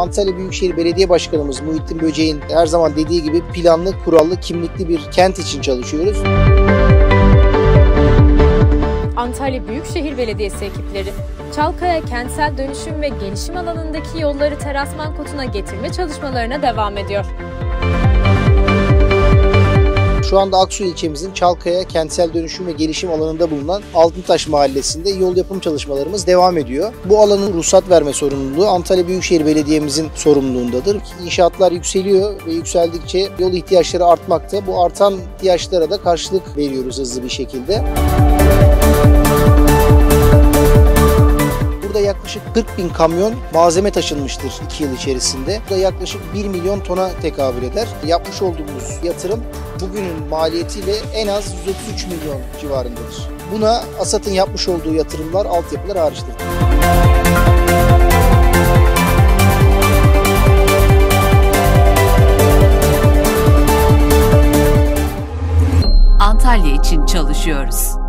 Antalya Büyükşehir Belediye Başkanımız Muhittin Böceğin her zaman dediği gibi planlı, kurallı, kimlikli bir kent için çalışıyoruz. Antalya Büyükşehir Belediyesi ekipleri, Çalkaya kentsel dönüşüm ve gelişim alanındaki yolları terasman kotuna getirme çalışmalarına devam ediyor. Şu anda Aksu ilçemizin Çalkaya kentsel dönüşüm ve gelişim alanında bulunan Altıntaş Mahallesi'nde yol yapım çalışmalarımız devam ediyor. Bu alanın ruhsat verme sorumluluğu Antalya Büyükşehir Belediye'mizin sorumluluğundadır. İnşaatlar yükseliyor ve yükseldikçe yol ihtiyaçları artmakta. Bu artan ihtiyaçlara da karşılık veriyoruz hızlı bir şekilde. Burada yaklaşık 40.000 kamyon malzeme taşınmıştır 2 yıl içerisinde. Bu da yaklaşık 1 milyon tona tekabül eder. Yapmış olduğumuz yatırım bugünün maliyetiyle en az 133 milyon civarındadır. Buna ASAD'ın yapmış olduğu yatırımlar, altyapılar hariçtir. Antalya için çalışıyoruz.